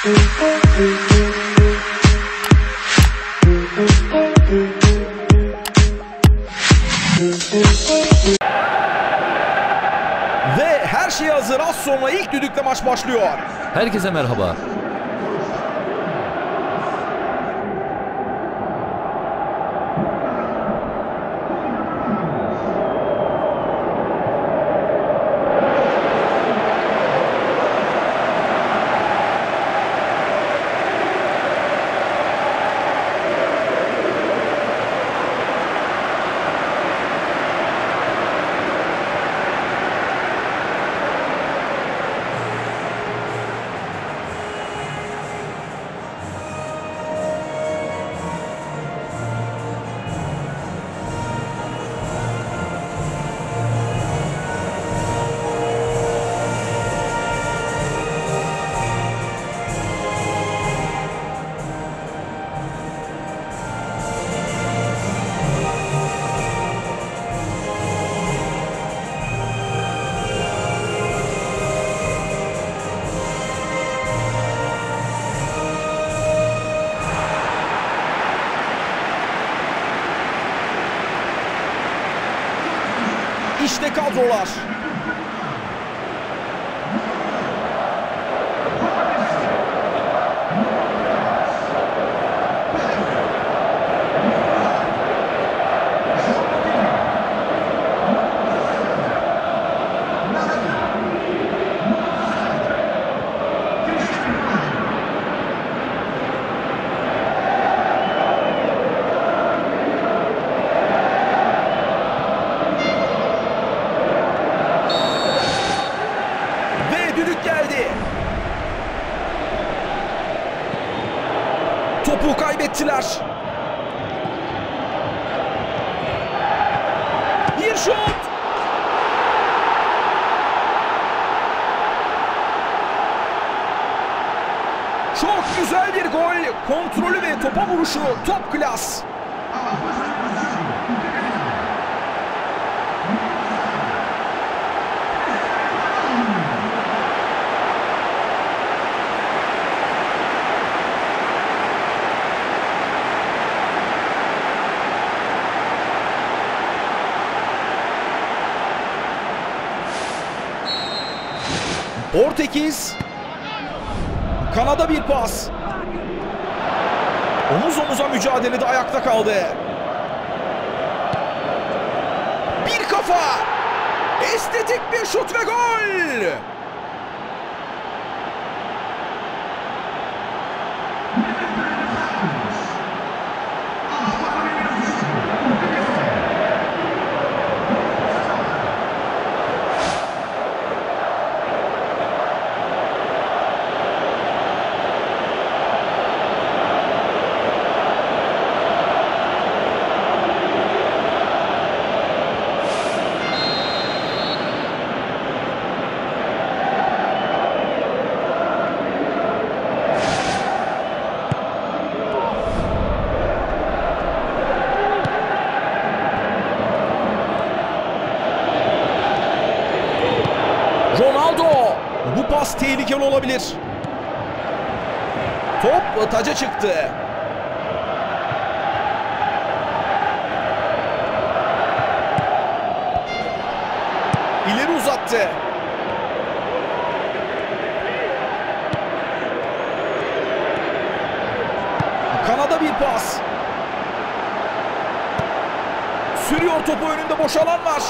Ve her şey hazır. Az sonra ilk düdükle maç başlıyor. Herkese merhaba. İşte kadrolar. Geldi. Topu kaybettiler. Bir şut. Çok güzel bir gol. Kontrolü ve topa vuruşu top klas. Portekiz. Kanada bir pas. Omuz omuza mücadelede ayakta kaldı. Bir kafa. Estetik bir şut ve gol. Ronaldo. Bu pas tehlikeli olabilir. Top taca çıktı. İleri uzattı. Kanada bir pas. Sürüyor topu, önünde boş alan var.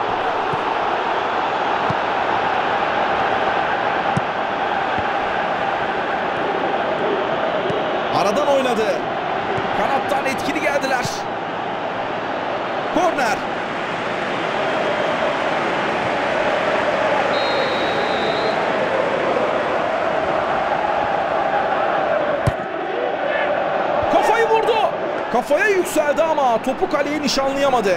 Aradan oynadı. Kanattan etkili geldiler. Korner. Kafayı vurdu. Kafaya yükseldi ama topu kaleye nişanlayamadı.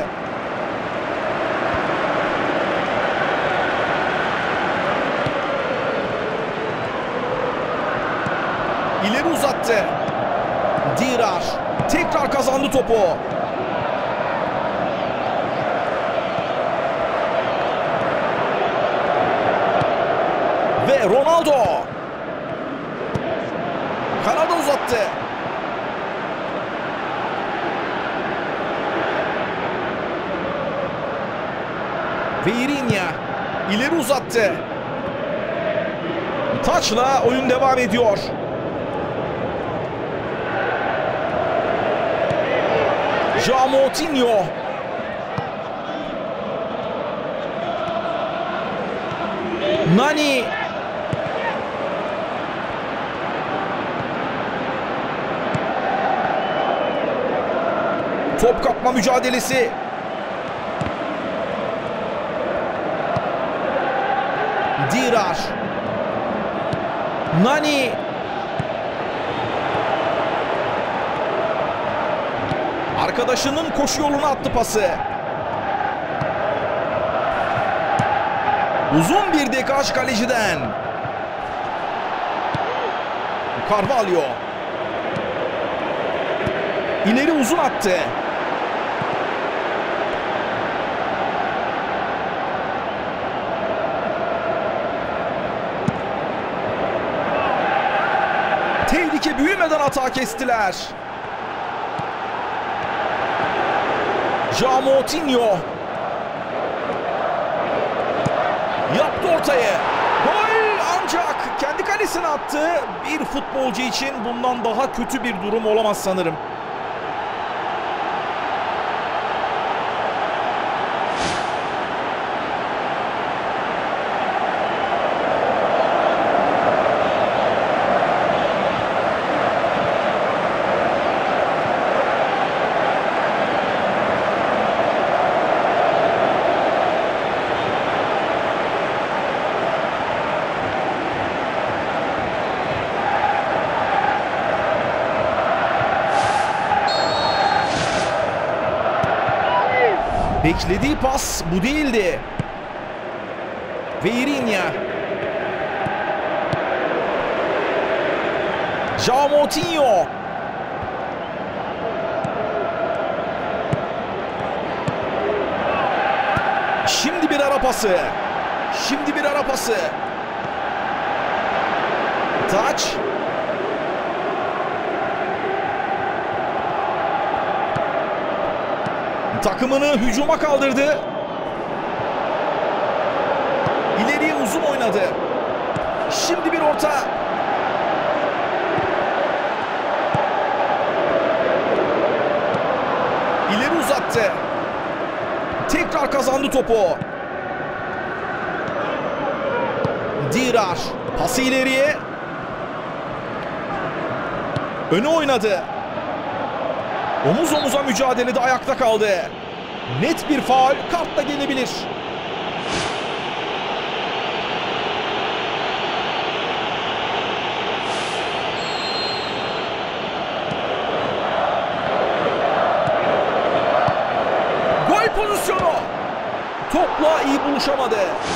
İleri uzattı. Dirar tekrar kazandı topu. Ve Ronaldo. uzattı. Vieirinha ileri uzattı. Taçla oyun devam ediyor. João Moutinho. Nani. Top kapma mücadelesi. Dirar. Nani. Arkadaşının koşu yoluna attı pası. Uzun bir dekaj kaleciden. Carvalho. İleri uzun attı. Tehlike büyümeden hata kestiler. João Moutinho. Yaptı ortayı. Gol ancak kendi kalesine attı. Bir futbolcu için bundan daha kötü bir durum olamaz sanırım. Beklediği pas bu değildi. Vieirinha. João Moutinho. Şimdi bir ara pası. Şimdi bir ara pası. Taç. Takımını hücuma kaldırdı. İleriye uzun oynadı. Şimdi bir orta. İleri uzattı. Tekrar kazandı topu. Dirar. Pası ileriye. Öne oynadı. Omuz omuza mücadelede ayakta kaldı. Net bir faul, kart da gelebilir. Gol pozisyonu. Topla iyi buluşamadı.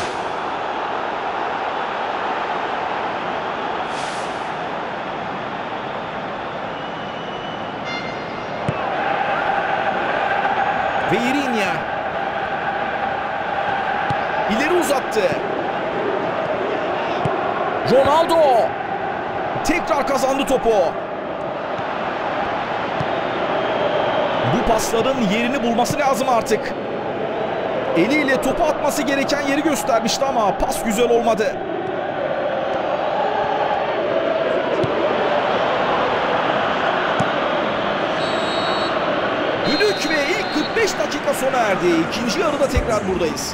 Vieirinha. İleri uzattı. Ronaldo. Tekrar kazandı topu. Bu pasların yerini bulması lazım artık. Eliyle topu atması gereken yeri göstermişti ama pas güzel olmadı. Düdük ve ilk 45 dakika sona erdi. İkinci yarıda tekrar buradayız.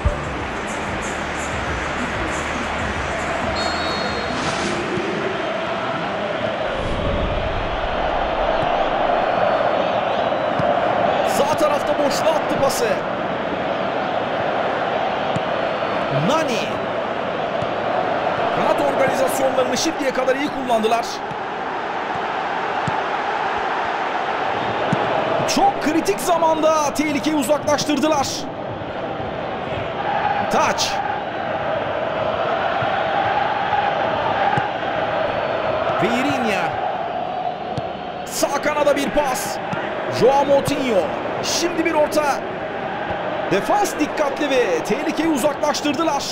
Sağ tarafta boşluğa attı pası. Nani. Kanat organizasyonlarını şimdiye kadar iyi kullandılar. Çok kritik zamanda tehlikeyi uzaklaştırdılar. Taç. Vieirinha. Sağ kanada bir pas. João Moutinho. Şimdi bir orta. Defans dikkatli ve tehlikeyi uzaklaştırdılar.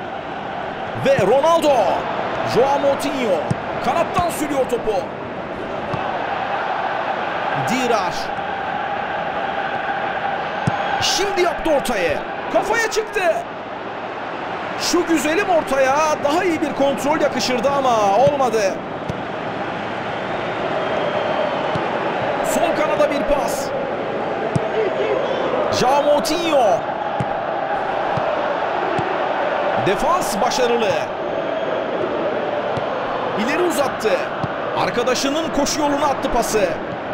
Ve Ronaldo. João Moutinho. Kanattan sürüyor topu. Dirar. Şimdi yaptı ortayı. Kafaya çıktı. Şu güzelim ortaya daha iyi bir kontrol yakışırdı ama olmadı. Sol kanada bir pas. João Moutinho. Defans başarılı. İleri uzattı. Arkadaşının koşu yoluna attı pası.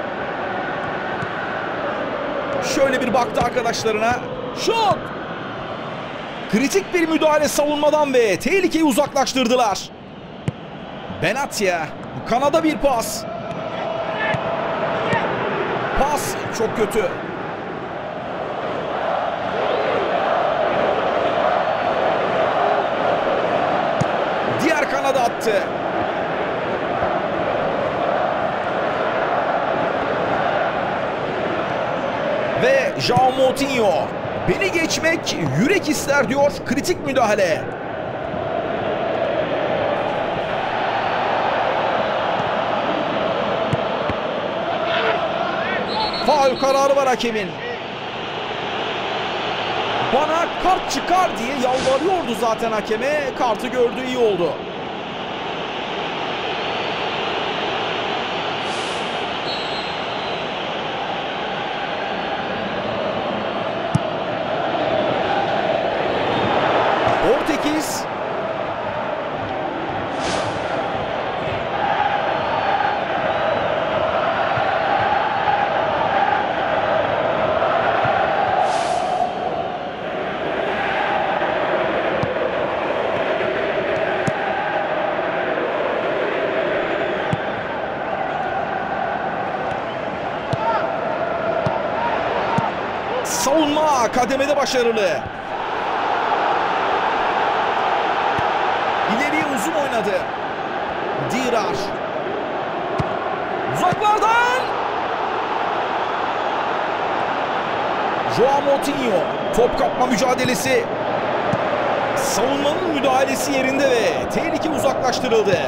Şöyle bir baktı arkadaşlarına. Şut! Kritik bir müdahale savunmadan ve tehlikeyi uzaklaştırdılar. Benatia. Kanada bir pas. Pas çok kötü. Diğer kanada attı. Ve João Moutinho. Beni geçmek yürek ister diyor. Kritik müdahale. Faul kararı var hakemin. Bana kart çıkar diye yalvarıyordu zaten hakeme. Kartı gördü, iyi oldu. Portekiz. Savunma kademede başarılı. İleriye uzun oynadı. Dirar. Uzaklardan. João Moutinho. Top kapma mücadelesi. Savunmanın müdahalesi yerinde ve tehlike uzaklaştırıldı.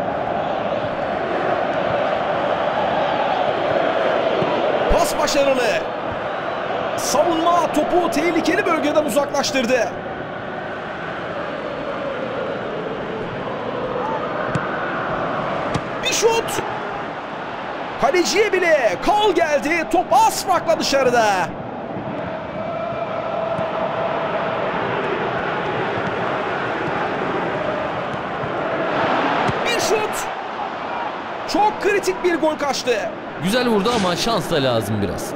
Pas başarılı. Savunma topu tehlikeli bölgeden uzaklaştırdı. Bir şut. Kaleciye bile kal geldi. Top az farkla dışarıda. Bir şut. Çok kritik bir gol kaçtı. Güzel vurdu ama şans da lazım biraz.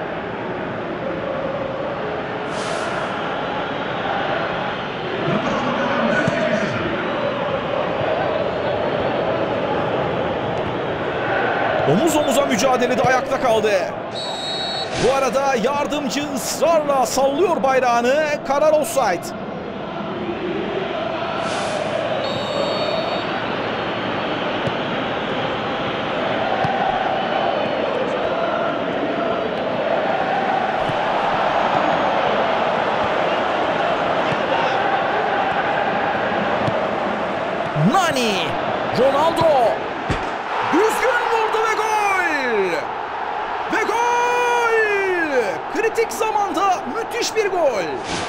Omuz omuza mücadelede ayakta kaldı. Bu arada yardımcı ısrarla sallıyor bayrağını. Karar offside. Nani. Ronaldo. Düzgün vurdu ve gol! Ve gol! Kritik zamanda müthiş bir gol.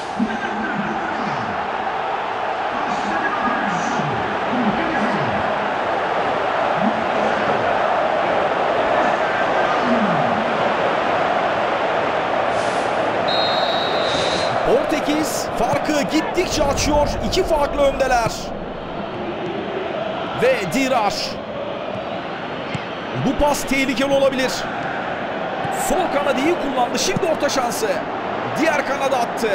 Portekiz farkı gittikçe açıyor. 2 farklı öndeler. Ve Dirar. Bu pas tehlikeli olabilir. Sol kanadı iyi kullandı. Şimdi orta şansı. Diğer kanada attı.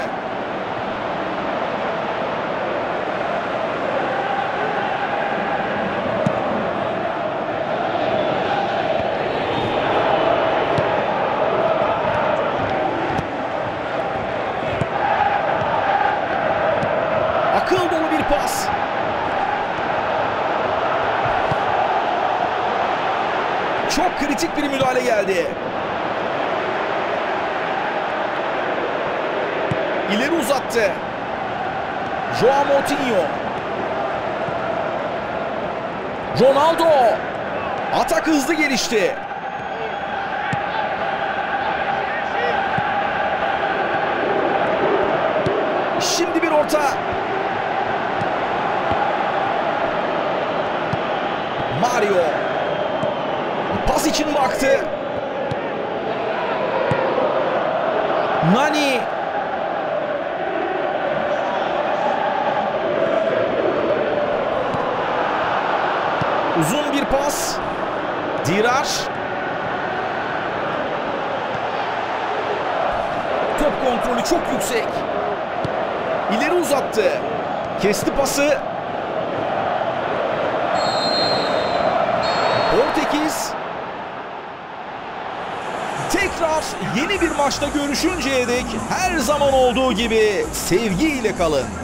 Akıl dolu bir pas. Çok kritik bir müdahale geldi. İleri uzattı. João Moutinho. Ronaldo. Atak hızlı gelişti. orta. Mario. Pas için baktı. Nani. Uzun bir pas. Dirar. Top kontrolü çok yüksek. İleri uzattı. Kesti pası. Portekiz. Tekrar yeni bir maçta görüşünceye dek her zaman olduğu gibi sevgiyle kalın.